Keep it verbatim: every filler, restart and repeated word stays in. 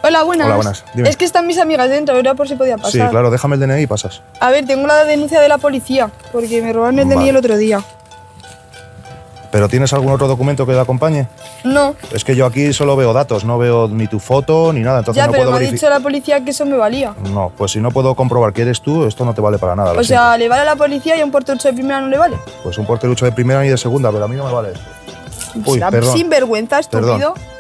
Hola, buenas. Hola, buenas. Dime. Es que están mis amigas dentro, era por si podía pasar. Sí, claro, déjame el D N I y pasas. A ver, tengo la denuncia de la policía, porque me robaron el D N I Vale. el otro día. ¿Pero tienes algún otro documento que te acompañe? No. Es que yo aquí solo veo datos, no veo ni tu foto ni nada, entonces Ya, no pero puedo me ha verificar. dicho la policía que eso me valía. No, pues si no puedo comprobar que eres tú, esto no te vale para nada. lo O sea, siento. ¿le vale a la policía y a un porterucho de primera no le vale? Pues un porterucho de primera ni de segunda, pero a mí no me vale esto. Uy, ¿Será perdón. sinvergüenza, estúpido? Perdón.